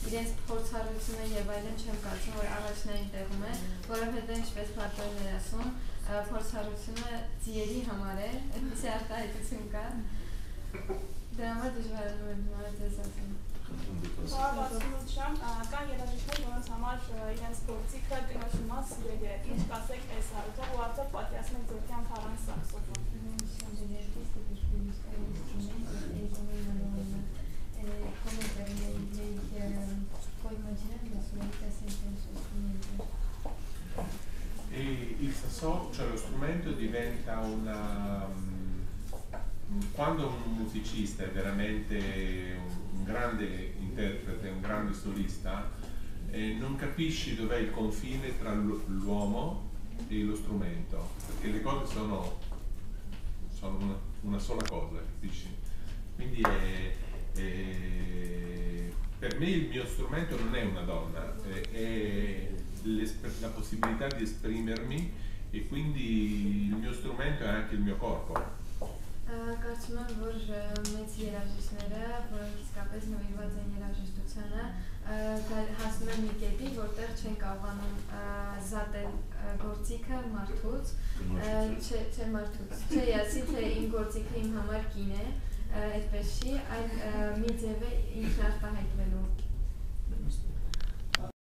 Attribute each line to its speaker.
Speaker 1: իրենց փորձառությունը եւ այլն չեմ կարծում, որ առաջնային տեղում է, որովհետեւ ինչպես Փարտոն էր ասում, փորձառությունը ձիերի համար է, այդպիսի արտահայտություն կա։ Դրա համար դժվարանում եմ ձեզ ասեմ։
Speaker 2: Հարվածնությամբ կան երաժիշտներ, որոնց համար իրենց գործիքը կնոջ նման սիրելի է։ Ինչ կասեք այս հարցով ու արդյոք պատկերացնեք ձեր կյանք առանց սաքսոֆոն։
Speaker 3: Il saxo, cioè lo strumento diventa quando un musicista è veramente un grande interprete, un grande solista, non capisci dov'è il confine tra l'uomo e lo strumento, perché le cose sono una sola cosa, capisci? Quindi per me il mio strumento non è una donna, è la possibilità di esprimermi e quindi il mio strumento è anche il mio corpo.
Speaker 1: Կարծում եմ, որ մեծ երաժիշտները, որոնք իսկապես նվիրված են երաժշտությանը, հասնում են մի կետի, որտեղ չեն կարողանում զատել գործիքը մարդուց, չէ ասի, թե իմ գործիքը իմ համար կին է, այդպես չի, այլ մի ձև է ինքն արտահայտվելու։